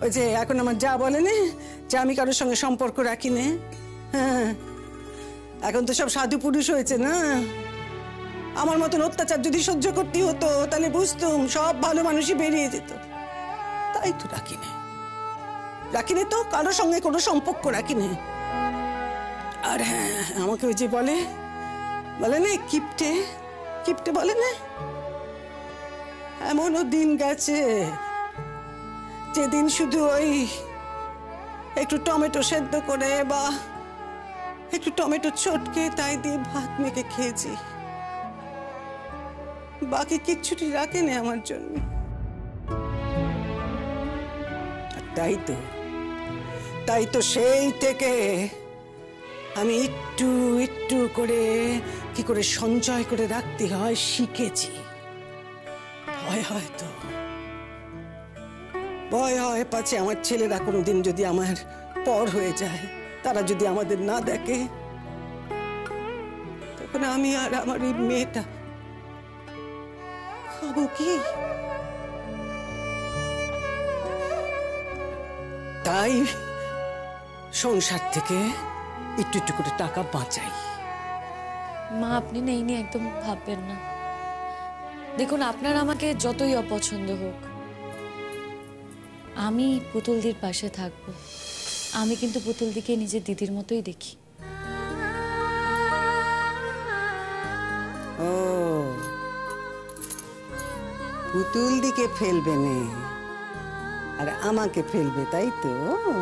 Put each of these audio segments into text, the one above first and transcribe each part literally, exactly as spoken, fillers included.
ওই যে এখন আমার যা বলে না যে আমি কারোর সঙ্গে সম্পর্ক রাখি না। হ্যাঁ, এখন তো সব সাধু পুরুষ হয়েছে না। আমার মতন অত্যাচার যদি সহ্য করতে হতো তাহলে বুঝতুম সব ভালো মানুষই বেরিয়ে যেত। তাই তো রাখি না, রাখি না তো কারোর সঙ্গে কোনো সম্পর্ক রাখি না। আর হ্যাঁ, আমাকে ওই যে বলে বলে না কিপটে কিপটে বলে না, এমনও দিন গেছে যেদিন শুধু ওই একটু টমেটো সেদ্ধ করে বা একটু টমেটো চটকে তাই দিয়ে ভাত মেখে খেয়েছি, বাকি কিচ্ছুটি রাখেনি আমার জন্য। তাই তো তাই তো সেই থেকে আমি একটু একটু করে কি করে সঞ্চয় করে রাখতে হয় শিখেছি। ভয় হয় তো, ভয় হয় পাছে আমার ছেলেরা কোনোদিন যদি আমার পর হয়ে যায়, তারা যদি আমাদের না দেখে, তখন আমি আর আমার এই মেয়েটা খাবো কি? তাই সংসার থেকে একটু একটু করে টাকা বাঁচাই। মা, আপনি না এই নিয়ে একদম ভাববেন না। দেখুন, আপনার আমাকে যতই অপছন্দ হোক, আমি পুতুলদির পাশে থাকবো। আমি কিন্তু পুতুলদিকে নিজের দিদির মতোই দেখি। ও, পুতুলদিকে ফেলবে না আর আমাকে ফেলবে, তাই তো?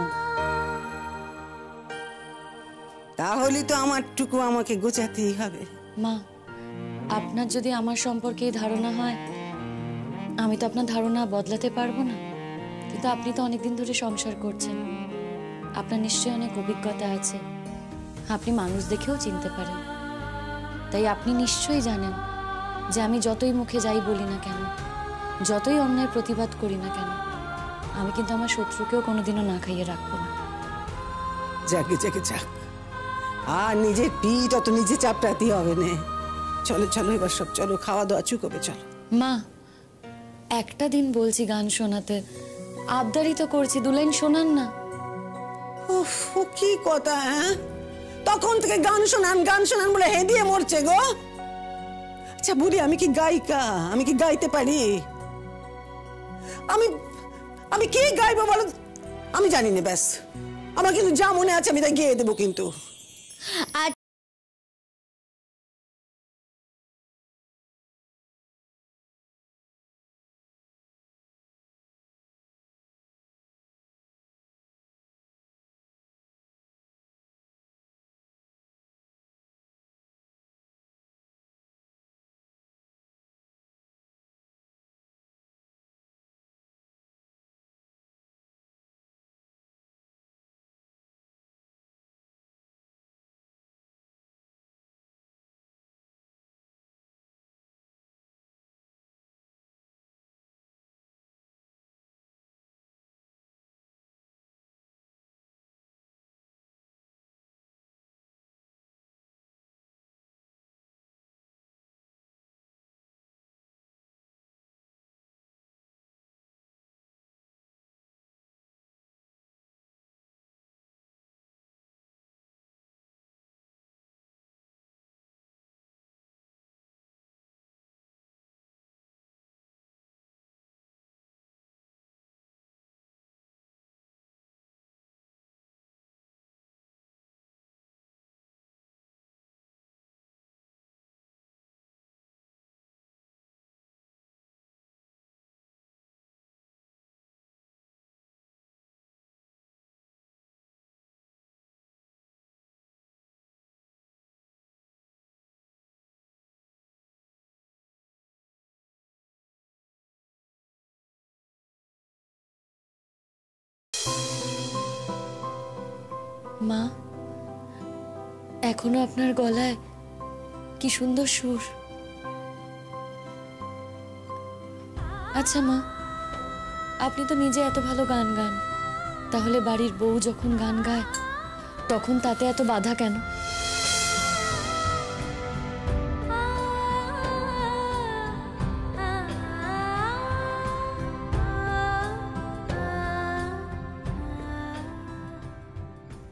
তাহলে তো আমারটুকু আমাকে গোছাতেই হবে। মা, আপনার যদি আমার সম্পর্কে ধারণা হয়, আমি তো আপনার ধারণা বদলাতে পারবো না। কিন্তু আপনি তো অনেকদিন ধরে সংসার করছেন, আপনার নিশ্চয়ই অনেক অভিজ্ঞতা আছে, আপনি মানুষ দেখেও চিনতে পারেন। তাই আপনি নিশ্চয়ই জানেন যে আমি যতই মুখে যাই বলি না কেন, যতই অন্যায় প্রতিবাদ করি না কেন, আমি কিন্তু আমার শত্রুকেও কোনোদিনও না খাইয়ে রাখবো না। যাকে যাকে যাক, আর নিজের পিঠ অত নিজে চাপটাতে হবে না। চলো চলো এবার সব চলো, খাওয়া দাওয়া চুকবে, চলো। মা, একটা দিন বলছি গান শোনাতে, আবদারি তো করছি, দু লাইন শোনান না। উফ, কি কথা! হ্যাঁ, তখন থেকে গান শোনান গান শোনান বলে হে দিয়ে মরছে গো। আচ্ছা বুড়ি, আমি কি গায়িকা? আমি কি গাইতে পারি? আমি আমি কি গাইবো বলো? আমি জানি না, ব্যাস। আমার কিন্তু যা মনে আছে আমি তাই গেয়ে দেবো। কিন্তু মা, এখনো আপনার গলায় কি সুন্দর সুর। আচ্ছা মা, আপনি তো নিজে এত ভালো গান গান, তাহলে বাড়ির বউ যখন গান গায় তখন তাতে এত বাধা কেন?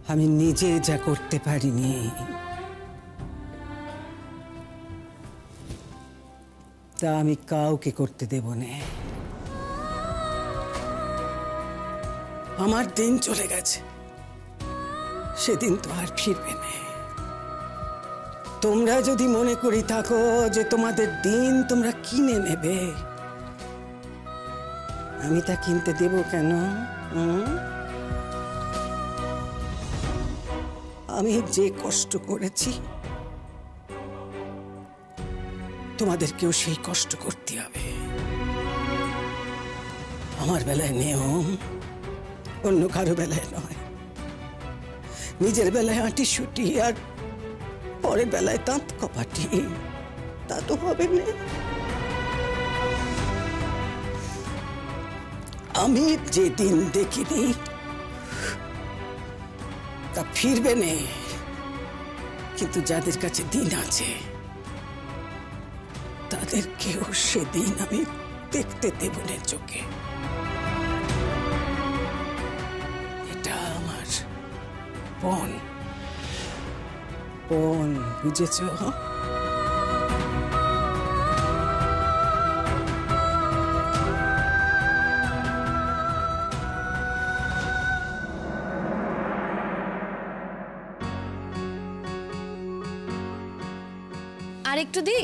আমি নিজে যা করতে পারিনি তা আমি কাউকে করতে দেব না। আমার দিন চলে গেছে, সেদিন তো আর ফিরবে না। তোমরা যদি মনে করি থাকো যে তোমাদের দিন তোমরা কিনে নেবে, আমি তা কিনতে দেব কেন? হুম? আমি যে কষ্ট করেছি তোমাদেরকেও সেই কষ্ট করতে হবে। আমার বেলায় নিয়ম, অন্য কারো বেলায় নয়। নিজের বেলায় আঁটি সুটি আর পরের বেলায় দাঁত কপাটি, তা তো হবে না। আমি যেদিন দেখিনি তা ফিরবে না, কিন্তু যাদের কাছে দিন আছে তাদেরকেও সেদিন আমি দেখতে দেব না চোখে। এটা আমার পণ, পণ, বুঝেছ? আর একটু দি।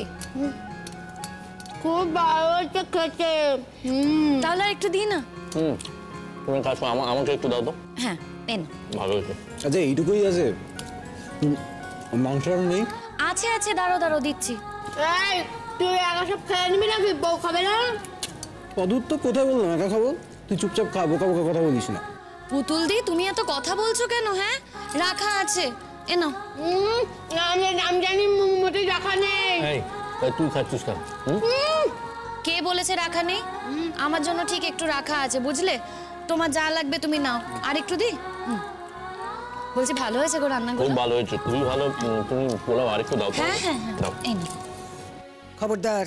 খুব ভালো হচ্ছে খেতে। হুম তাহলে আর একটু দি না। হুম তুমি কাজ করো, আমা- আমাকে একটু দাও তো। হ্যাঁ এন। ভালো হয়েছে। আচ্ছা এইটুকুই আছে, মাংস আর নেই? আছে আছে, দাঁড়ো দাঁড়ো দিচ্ছি। এই তুই একা সব খেয়ে নিবি নাকি? বউ খাবে না? অদূর তো কোথায় বললাম একা খাবো, তুই চুপচাপ খা, বোকা বোকা কথা বলিস না। পুতুল দি, তুমি এত কথা বলছো কেন? হ্যাঁ রাখা আছে, এ নাও। হুম আমি আমি জানি মোটে রাখা নেই। এই তা তুই খাচ্ছিস কেন? হুম? কে বলেছে রাখা নেই? আমার জন্য ঠিক একটু রাখা আছে, বুঝলে? তোমার যা লাগবে তুমি নাও। আর একটু দি। হুম। বলছি ভালো হয়েছে গো খুব রান্নাগুলো। ভালো হয়েছে, খুবই ভালো। উম, তুমি পোলাও আরেকটু দাও তো। হ্যাঁ হ্যাঁ হ্যাঁ দাও। এই নাও। খবরদার,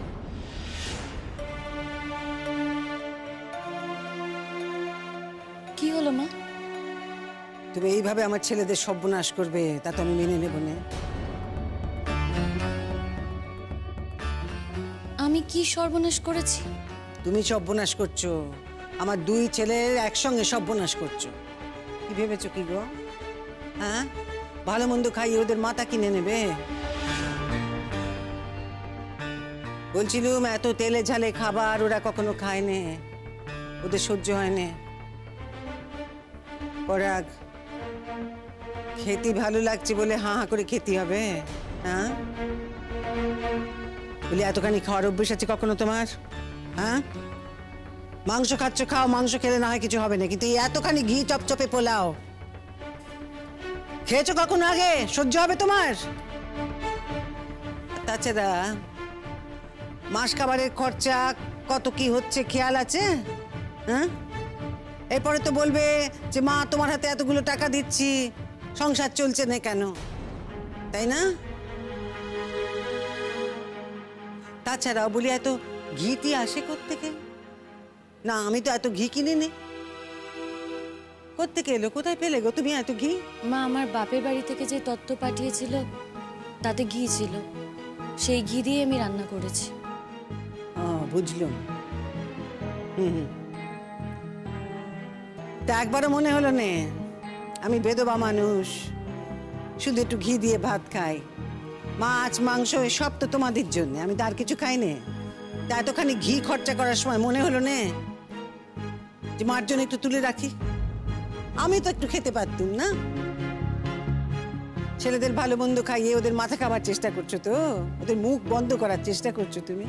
কি হলো মা? তুমি এইভাবে আমার ছেলেদের সর্বনাশ করবে তা তো আমি মেনে নেব না। আমি কি সর্বনাশ করেছি? তুমি সর্বনাশ করছো, আমার দুই ছেলের একসঙ্গে সর্বনাশ করছো। কি ভেবেছো কি গো? হ্যাঁ, ভালো মন্দ খাইয়ে ওদের মাথা কিনে নেবে? বলছিলুম এত তেলে ঝালে খাবার ওরা কখনো খায় না, ওদের সহ্য হয় না। পরাগ, খেতে ভালো লাগছে বলে হাঁ হাঁ করে খেতে হবে? হ্যাঁ, বলি এতখানি খাওয়ার অভ্যেস আছে কখনো তোমার? হ্যাঁ, মাংস খাচ্ছ খাও, মাংস খেলে না হয় কিছু হবে না, কিন্তু এই এতখানি ঘি চপচপে পোলাও খেয়েছো কখনো আগে? সহ্য হবে তোমার? তাছাড়া মাস খাবারের খরচা কত কি হচ্ছে খেয়াল আছে? হ্যাঁ, এরপরে তো বলবে যে মা তোমার হাতে এতগুলো টাকা দিচ্ছি, সংসার চলছে না কেন, তাই না? তাছাড়াও বলি এত ঘিটি আসে কোত্থেকে? না আমি তো এত ঘি কিনে নি, কোত্থেকে এলো? কোথায় পেলে গো তুমি এত ঘি? মা আমার বাপের বাড়ি থেকে যে তত্ত্ব পাঠিয়েছিল তাতে ঘি ছিল, সেই ঘি দিয়ে আমি রান্না করেছি। ও বুঝলাম। হুম হুম, তা একবারও মনে হলো নে আমি বেদবা মানুষ, শুধু একটু ঘি দিয়ে ভাত খাই? মাছ মাংস সব তো তোমাদের জন্য, আমি তো আর কিছু খাই না। তা এতখানি ঘি খরচা করার সময় মনে হলো নে যে মার জন্য একটু তুলে রাখি? আমি তো একটু খেতে পারতুম না? ছেলেদের ভালো মন্দ খাইয়ে ওদের মাথা খাবার চেষ্টা করছো তো, ওদের মুখ বন্ধ করার চেষ্টা করছো তুমি।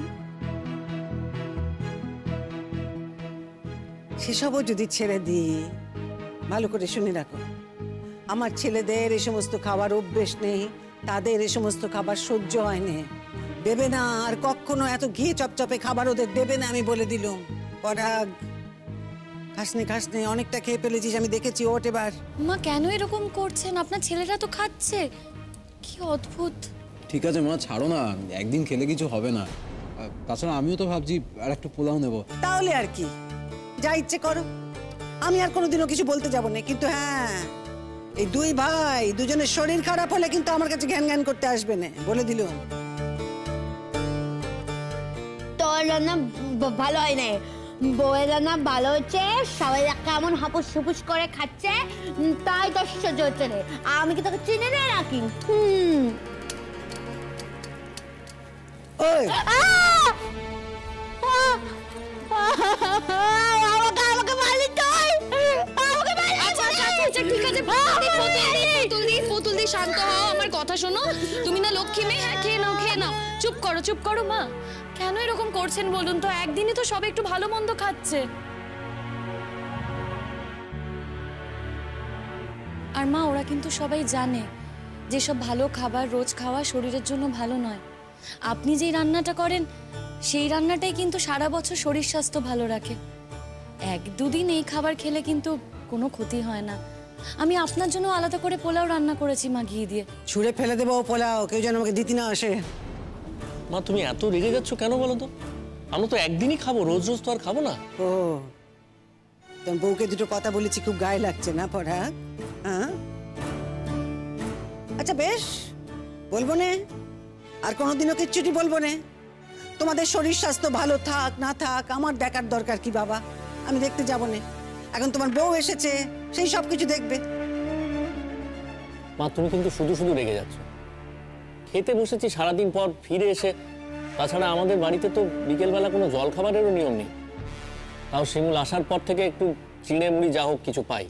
সেসবও যদি ছেড়ে দিই, ভালো করে শুনে রাখো, আমার ছেলেদের এই সমস্ত খাবার অভ্যেস নেই, তাদের এই সমস্ত খাবার সহ্য হয় না, দেবে না আর কখনো এত ঘি চপচপে খাবার ওদের দেবে না, আমি বলে দিলুম। পরাগ, খাসনে খাসনে অনেকটা খেয়ে ফেলেছিস আমি দেখেছি, ওঠ এবার। মা কেন এরকম করছেন? আপনার ছেলেরা তো খাচ্ছে, কি অদ্ভুত। ঠিক আছে মা, ছাড়ো না, একদিন খেলে কিছু হবে না। আহ, তাছাড়া আমিও তো ভাবছি আর একটু পোলাও নেবো। তাহলে আর কি, যা ইচ্ছে করো, আমি আর কোনোদিনও কিছু বলতে যাব না। কিন্তু হ্যাঁ, এই দুই ভাই দুজনের শরীর খারাপ হলে কিন্তু আমার কাছে জ্ঞান জ্ঞান করতে আসবে না, বলে দিল। তোর রান্না ব- ভালো হয় না, বউয়ের রান্না ভালো হচ্ছে। সবাই কেমন হাপুস হুপুস করে খাচ্ছে, উম, তাই তোর সহ্য হচ্ছে না। আমি কি তোকে চিনি না নাকি? হুম। ওই আহ! আহ! আমাকে আমাকে মারলি তুই, আমাকে মারলি আচ্ছা আচ্ছা আচ্ছা, আচ্ছা ঠিক আছে, পুতুল দি পুতুল দি শান্ত হও, আমার কথা শোনো। তুমি না লক্ষ্মী মেয়ে, হ্যাঁ খেয়ে নাও খেয়ে নাও। চুপ করো চুপ করো মা, কেন এরকম করছেন বলুন তো? একদিনই তো সব একটু ভালো মন্দ খাচ্ছে। আর মা, ওরা কিন্তু সবাই জানে যে সব ভালো খাবার রোজ খাওয়া শরীরের জন্য ভালো নয়। আপনি যেই রান্নাটা করেন সেই রান্নাটাই কিন্তু সারা বছর শরীর স্বাস্থ্য ভালো রাখে। এক দুদিন এই খাবার খেলে কিন্তু কোনো ক্ষতি হয় না। আমি আপনার জন্য আলাদা করে পোলাও রান্না করেছি মা, ঘি দিয়ে। ছুঁড়ে ফেলে দেবো পোলাও, কেউ যেন আমাকে দিতে না আসে। মা তুমি এত রেগে যাচ্ছ কেন বলো তো? আমরা তো একদিনই খাবো, রোজ রোজ তো আর খাবো না। ও, তোমার বউকে দুটো কথা বলেছি, খুব গায়ে লাগছে না পরাগ? হ্যাঁ, আচ্ছা বেশ, বলবো না, আর কোনোদিনও কিচ্ছুটি বলবো না। তোমাদের শরীর স্বাস্থ্য ভালো থাক না থাক আমার দেখার দরকার কি বাবা? আমি দেখতে যাবো না। এখন তোমার বউ এসেছে, সেই সব কিছু দেখবে। মা তুমি কিন্তু শুধু শুধু রেগে যাচ্ছ। খেতে বসেছি সারাদিন পর ফিরে এসে, তাছাড়া আমাদের বাড়িতে তো বিকেলবেলা কোনো জল খাবারেরও নিয়ম নেই। তাও শিমুল আসার পর থেকে একটু চিড়ে মুড়ি যা হোক কিছু পাই।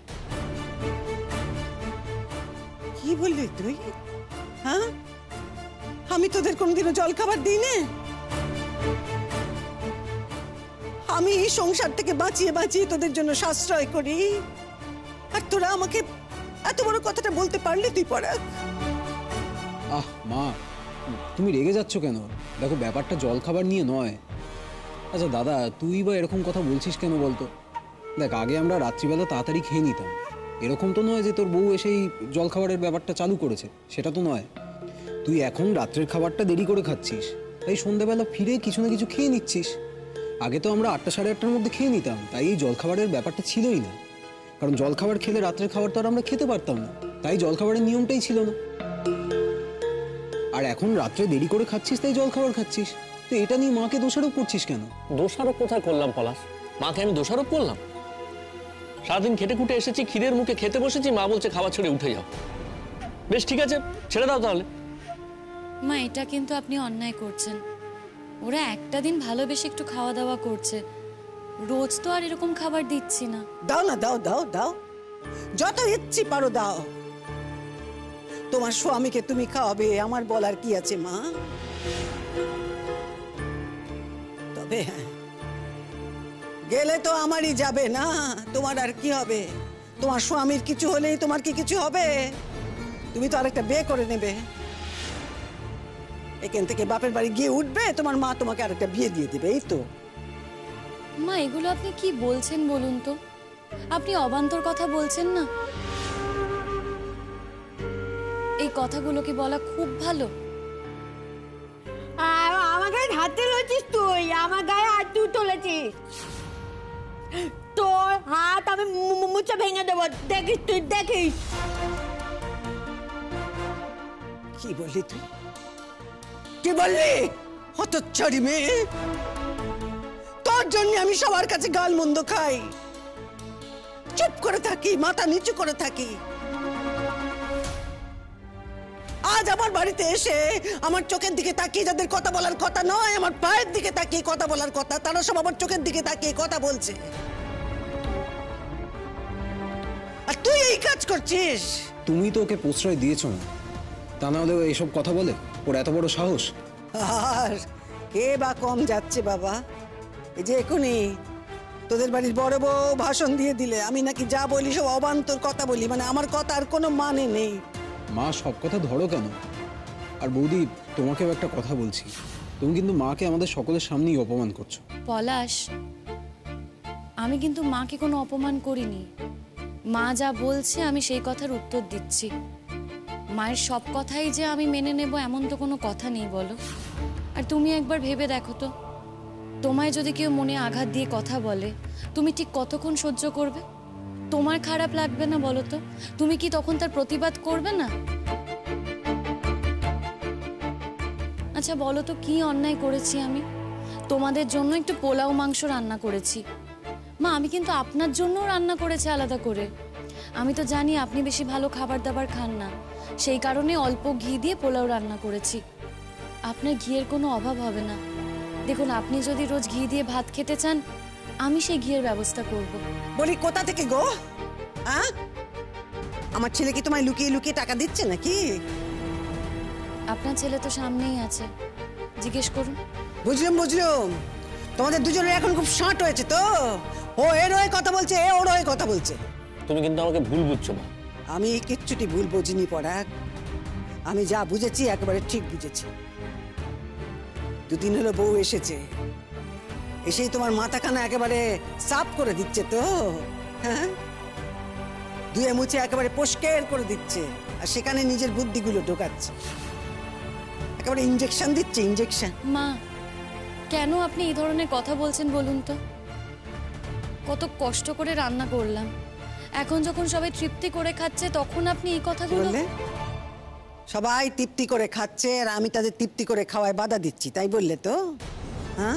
কি বললি তুই? হ্যাঁ, আমি তোদের কোনোদিনও জল খাবার দিই না? আমি এই সংসার থেকে বাঁচিয়ে বাঁচিয়ে তোদের জন্য সাশ্রয় করি, আর তোরা আমাকে এত বড় কথাটা বলতে পারলি তুই পরাগ? আহ মা, তুমি রেগে যাচ্ছ কেন? দেখো ব্যাপারটা জল খাবার নিয়ে নয়। আচ্ছা দাদা, তুই বা এরকম কথা বলছিস কেন বলতো? দেখ, আগে আমরা রাত্রিবেলা তাড়াতাড়ি খেয়ে নিতাম। এরকম তো নয় যে তোর বউ এসেই জল খাবারের ব্যাপারটা চালু করেছে, সেটা তো নয়। তুই এখন রাত্রের খাবারটা দেরি করে খাচ্ছিস, তাই সন্ধ্যাবেলা ফিরে কিছু না কিছু খেয়ে নিচ্ছিস। আগে তো আমরা আটটা সাড়ে আটটার মধ্যে খেয়ে নিতাম, তাই এই জলখাবারের ব্যাপারটা ছিলই না। কারণ জলখাবার খেলে রাত্রের খাবার তো আর আমরা খেতে পারতাম না, তাই জলখাবারের নিয়মটাই ছিল না। আর এখন রাত্রে দেরি করে খাচ্ছিস তাই জলখাবার খাচ্ছিস, তো এটা নিয়ে মাকে দোষারোপ করছিস কেন? দোষারোপ কোথায় করলাম পলাশ? মাকে আমি দোষারোপ করলাম? সারাদিন খেটে খুঁটে এসেছি, খিদের মুখে খেতে বসেছি, মা বলছে খাবার ছেড়ে উঠে যাও। বেশ ঠিক আছে, ছেড়ে দাও তাহলে। মা, এটা কিন্তু আপনি অন্যায় করছেন। ওরা একটা দিন ভালোবেসে একটু খাওয়া দাওয়া করছে, রোজ তো আর এরকম খাবার দিচ্ছি না। দাও না, দাও দাও দাও, যত ইচ্ছি পারো দাও। তোমার স্বামীকে তুমি খাওয়াবে, আমার বলার কি আছে মা? তবে হ্যাঁ, গেলে তো আমারই যাবে না, তোমার আর কি হবে? তোমার স্বামীর কিছু হলেই তোমার কি কিছু হবে? তুমি তো আরেকটা বিয়ে করে নেবে, এখান থেকে বাপের বাড়ি গিয়ে উঠবে, তোমার মা তোমাকে আরেকটা বিয়ে দিয়ে দেবে, এই তো। মা, এগুলো আপনি কি বলছেন বলুন তো? আপনি অবান্তর কথা বলছেন না। এই কথাগুলো কি বলা খুব ভালো? আর আমার গায়ে হাত তুলেছিস তুই, আমার গায়ে হাত তুই তুলেছিস। তোর হাত আমি মু- মু- মুছে ভেঙে দেবো, দেখিস তুই, দেখিস। কি বললি তুই? কি বললি? হতচ্ছাড়ি মেয়ে, তোর জন্য আমি সবার কাছে গাল মন্দ খাই, চুপ করে থাকি, মাথা নিচু করে থাকি। আজ আমার বাড়িতে এসে আমার চোখের দিকে তাকিয়ে, যাদের কথা বলার কথা নয়, আমার পায়ের দিকে তাকিয়ে কথা বলার কথা, তারা সব আমার চোখের দিকে তাকিয়ে কথা বলছে, আর তুই এই কাজ করছিস। তুমি তো ওকে প্রশ্রয় দিয়েছ না, তা না হলে ও এইসব কথা বলে? ওর এত বড় সাহস! আর কে বা কম যাচ্ছে বাবা? এই যে এখনই তোদের বাড়ির বড় বউ ভাষণ দিয়ে দিলে আমি নাকি যা বলি সব অবান্তর কথা বলি, মানে আমার কথা আর কোনো মানে নেই। মা, সব কথা ধরো কেন? আর বৌদি, তোমাকেও একটা কথা বলছি, তুমি কিন্তু মাকে আমাদের সকলের সামনেই অপমান করছো। পলাশ, আমি কিন্তু মাকে কোনো অপমান করিনি। মা যা বলছে আমি সেই কথার উত্তর দিচ্ছি। মায়ের সব কথাই যে আমি মেনে নেব এমন তো কোনো কথা নেই বলো। আর তুমি একবার ভেবে দেখো তো, তোমায় যদি কেউ মনে আঘাত দিয়ে কথা বলে, তুমি ঠিক কতক্ষণ সহ্য করবে? তোমার খারাপ লাগবে না বলো তো? তুমি কি তখন তার প্রতিবাদ করবে না? আচ্ছা বলো তো, কি অন্যায় করেছি আমি? তোমাদের জন্য একটু পোলাও মাংস রান্না করেছি। মা, আমি কিন্তু আপনার জন্যও রান্না করেছি আলাদা করে। আমি তো জানি আপনি বেশি ভালো খাবার দাবার খান না, সেই কারণে অল্প ঘি দিয়ে পোলাও রান্না করেছি। আপনার ঘিয়ের কোনো অভাব হবে না। দেখুন, আপনি যদি রোজ ঘি দিয়ে ভাত খেতে চান, আমি সেই ঘিয়ের ব্যবস্থা করব। বলি কোথা থেকে গো? হ্যাঁ, আমার ছেলে কি তোমায় লুকিয়ে লুকিয়ে টাকা দিচ্ছে নাকি? আপনার ছেলে তো সামনেই আছে, জিজ্ঞেস করুন। বুঝলাম বুঝলাম, তোমাদের দুজনের এখন খুব শাঁট হয়েছে তো। ও এর হয়ে কথা বলছে, এ ওর হয়ে কথা বলছে। তুমি কিন্তু আমাকে ভুল বুঝছো মা। আমি কিচ্ছুটি ভুল বুঝিনি পরাগ, আমি যা বুঝেছি একেবারে ঠিক বুঝেছি। দুদিন হলো বউ এসেছে, এসেই তোমার মাথাখানা একেবারে সাফ করে দিচ্ছে তো। হ্যাঁ, ধুয়ে মুছে একেবারে পরিষ্কার করে দিচ্ছে, আর সেখানে নিজের বুদ্ধিগুলো ঢোকাচ্ছে, একেবারে ইনজেকশন দিচ্ছে, ইনজেকশন। মা, কেন আপনি এই ধরনের কথা বলছেন বলুন তো? কত কষ্ট করে রান্না করলাম, এখন যখন সবাই তৃপ্তি করে খাচ্ছে তখন আপনি এই কথাগুলো বললে? সবাই তৃপ্তি করে খাচ্ছে আর আমি তাদের তৃপ্তি করে খাওয়ায় বাধা দিচ্ছি, তাই বললে তো? হ্যাঁ,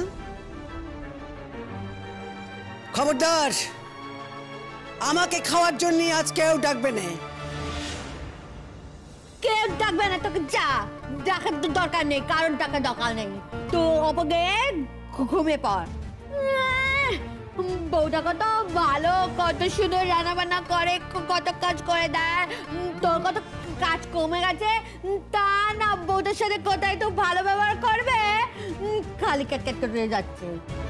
খবরদার, আমাকে খাওয়ার জন্য আজ কেউ ডাকবে না। কেউ ডাকবে না তোকে, যা, ডাকার তো দরকার নেই, কারণ টাকা দরকার নেই। তো অপগে ঘুমিয়ে পড়। আহ, বউটা কত ভালো, কত সুন্দর রান্না বান্না করে, কত কাজ করে দেয়। উম, তোর কত কাজ কমে গেছে, উম, তা না বউটার সাথে কোথায় তো ভালো ব্যবহার করবে, উম, খালি ক্যাট ক্যাট করে যাচ্ছে।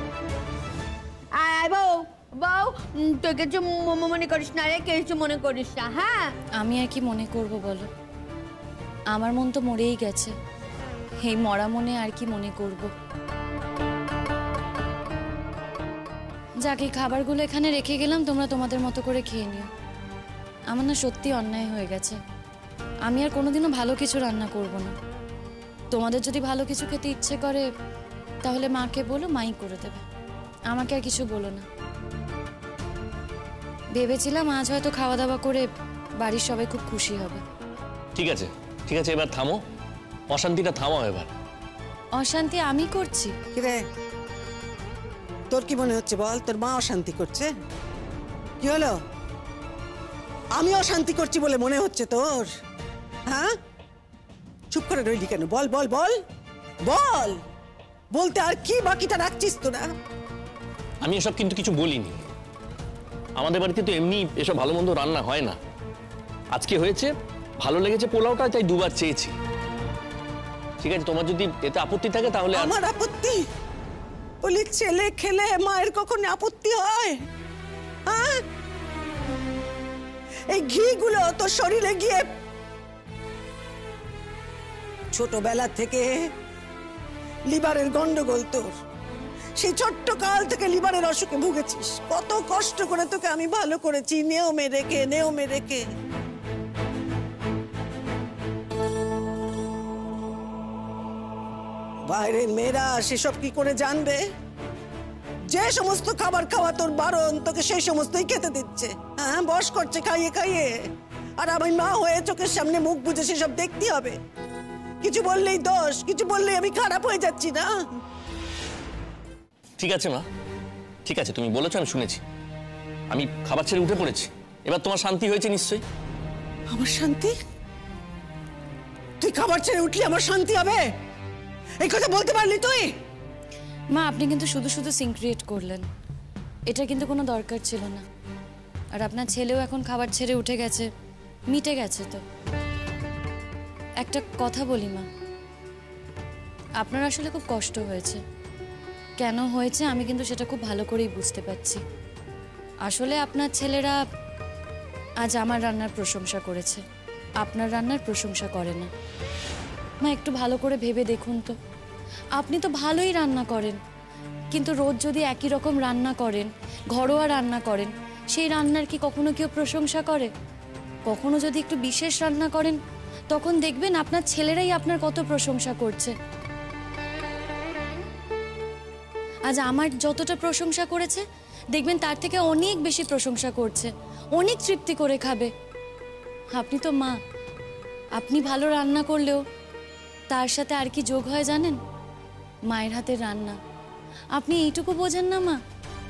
আয় বউ, বউ, উম, তুই কিছু ম- মনে করিস না রে, কিছু মনে করিস না, হ্যাঁ? আমি আর কি মনে করব বলো? আমার মন তো মরেই গেছে, এই মরা মনে আর কি মনে করব? যাকে খাবারগুলো এখানে রেখে গেলাম, তোমরা তোমাদের মতো করে খেয়ে নিও। আমার না সত্যি অন্যায় হয়ে গেছে, আমি আর কোনোদিনও ভালো কিছু রান্না করব না। তোমাদের যদি ভালো কিছু খেতে ইচ্ছে করে তাহলে মাকে বলো, মাই করে দেবে, আমাকে আর কিছু বলো না। ভেবেছিলাম আজ হয়তো খাওয়া দাওয়া করে বাড়ির সবাই খুব খুশি হবে। ঠিক আছে ঠিক আছে, এবার থামো, অশান্তিটা থামাও এবার। অশান্তি আমি করছি? কিরে, তোর কি মনে হচ্ছে বল? তোর মা অশান্তি করছে? কি হলো, আমি অশান্তি করছি বলে মনে হচ্ছে তোর? হ্যাঁ, চুপ করে রইলি কেন? বল বল বল বল, বলতে আর কি বাকিটা রাখছিস তোরা? আমি এসব কিন্তু কিছু বলিনি। আমাদের বাড়িতে তো এমনি এসব ভালো মন্দ রান্না হয় না, আজকে হয়েছে, ভালো লেগেছে পোলাওটা, তাই দুবার চেয়েছি। ঠিক আছে, তোমার যদি এতে আপত্তি থাকে তাহলে আর- আমার আপত্তি? বলি ছেলে খেলে মায়ের কখনো আপত্তি হয়? হ্যাঁ, এই ঘি গুলো তোর শরীরে গিয়ে ছোটবেলা থেকে লিভারের গন্ডগোল তোর, সেই ছোট্ট কাল থেকে লিভারের অসুখে ভুগেছিস। কত কষ্ট করে তোকে আমি ভালো করেছি, নিয়মে রেখে নিয়মে রেখে। বাইরের মেয়েরা সেসব কি করে জানবে? যে সমস্ত খাবার খাওয়া তোর বারণ, তোকে সেই সমস্তই খেতে দিচ্ছে। হ্যাঁ, বস করছে খাইয়ে খাইয়ে, আর আমি মা হয়ে চোখের সামনে মুখ বুজে সেসব দেখতে হবে। কিছু বললেই দোষ, কিছু বললেই আমি খারাপ হয়ে যাচ্ছি না? ঠিক আছে মা, ঠিক আছে, তুমি বলেছো, আমি শুনেছি, আমি খাবার ছেড়ে উঠে পড়েছি। এবার তোমার শান্তি হয়েছে নিশ্চয়ই? আমার শান্তি? তুই খাবার ছেড়ে উঠলি আমার শান্তি হবে? এই কথা বলতে পারলি তুই? মা, আপনি কিন্তু শুধু শুধু সিন ক্রিয়েট করলেন, এটা কিন্তু কোনো দরকার ছিল না। আর আপনার ছেলেও এখন খাবার ছেড়ে উঠে গেছে, মিটে গেছে তো। একটা কথা বলি মা, আপনার আসলে খুব কষ্ট হয়েছে। কেন হয়েছে আমি কিন্তু সেটা খুব ভালো করেই বুঝতে পারছি। আসলে আপনার ছেলেরা আজ আমার রান্নার প্রশংসা করেছে, আপনার রান্নার প্রশংসা করে না। মা, একটু ভালো করে ভেবে দেখুন তো, আপনি তো ভালোই রান্না করেন, কিন্তু রোজ যদি একই রকম রান্না করেন, ঘরোয়া রান্না করেন, সেই রান্নার কি কখনো কেউ প্রশংসা করে? কখনো যদি একটু বিশেষ রান্না করেন, তখন দেখবেন আপনার ছেলেরাই আপনার কত প্রশংসা করছে। আজ আমার যতটা প্রশংসা করেছে, দেখবেন তার থেকে অনেক বেশি প্রশংসা করছে, অনেক তৃপ্তি করে খাবে। আপনি তো মা, আপনি ভালো রান্না করলেও তার সাথে আর কি যোগ হয় জানেন? মায়ের হাতের রান্না। আপনি এইটুকু বোঝেন না মা?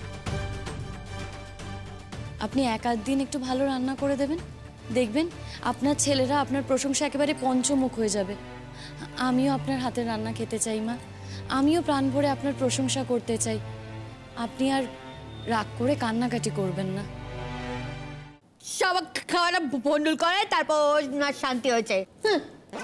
আপনি এক আধ দিন একটু ভালো রান্না করে দেবেন, দেখবেন আপনার ছেলেরা আপনার প্রশংসা একেবারে পঞ্চমুখ হয়ে যাবে। আমিও আপনার হাতের রান্না খেতে চাই মা, আমিও প্রাণ ভরে আপনার প্রশংসা করতে চাই। আপনি আর রাগ করে কান্নাকাটি করবেন না। সব খাওয়াটা বন্ডুল করে তারপর না শান্তি হয়েছে। হুঁ।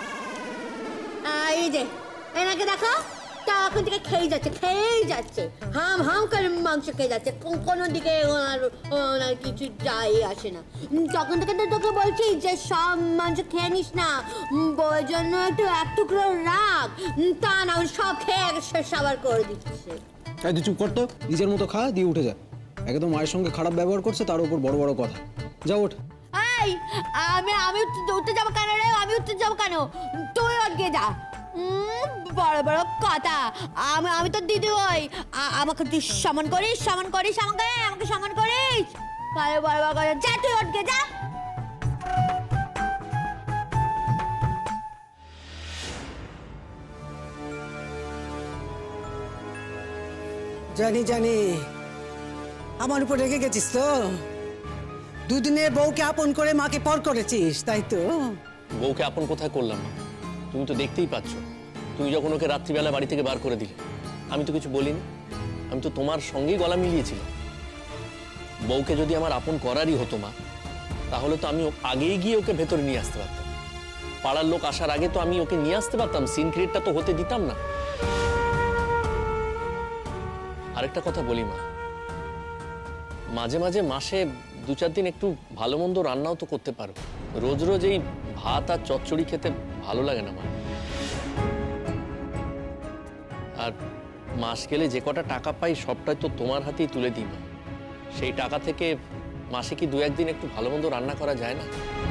এই যে এনাকে দেখো, তা এখন থেকে খেয়ে যাচ্ছে খেয়েই যাচ্ছে, হাম হাম করে মাংস খেয়ে যাচ্ছে, কো- কোনো দিকে ওনার ওনার কিছু যাই আসে না। উম, তখন থেকে তো তোকে বলছি যে সব মাংস খেয়ে নিস না, উম, বউয়ের জন্য একটু এক টুকরো রাখ, উম, তা না ও সব খেয়ে শেষ আবার করে দিচ্ছে। এই তুই চুপ কর তো, নিজের মতো খা, দিয়ে উঠে যা। একদম মায়ের সঙ্গে খারাপ ব্যবহার করছে, তার উপর বড় বড় কথা। যা ওঠ। এই আমি আমি উঠতে- উঠতে যাবো কেন রে? আমি উঠতে যাবো কেন? তুই আজকে যা। উম, বড় বড় কথা। আমি আমি তো দিদি ওই আ- আমাকে তুই সমান করিস সমান করিস আমাকে আমাকে সমান করিস। বড় বড় বড় কথা। যা তুই আজকে যা। জানি জানি আমার উপর রেগে গেছিস তো, দুদিনে বউকে আপন করে মাকে পর করেছিস, তাই তো? বউকে আপন কোথায় করলাম মা? তুমি তো দেখতেই পাচ্ছ। তুমি যখন ওকে রাত্রিবেলা বাড়ি থেকে বার করে দিলে, আমি তো কিছু বলিনি। আমি তো তোমার সঙ্গেই গলা মিলিয়েছিলাম। বউকে যদি আমার আপন করারই হতো মা, তাহলে তো আমি ও- আগেই গিয়ে ওকে ভেতরে নিয়ে আসতে পারতাম। পাড়ার লোক আসার আগে তো আমি ওকে নিয়ে আসতে পারতাম, সিন ক্রিয়েটটা তো হতে দিতাম না। আরেকটা কথা বলি মা, মাঝে মাঝে মাসে দু চার দিন একটু ভালো মন্দ রান্নাও তো করতে পারো। রোজ রোজ এই ভাত আর চচ্চড়ি খেতে ভালো লাগে না মা। আর মাস গেলে যে কটা টাকা পাই সবটাই তো তোমার হাতেই তুলে দিই মা। সেই টাকা থেকে মাসে কি দু একদিন একটু ভালো মন্দ রান্না করা যায় না?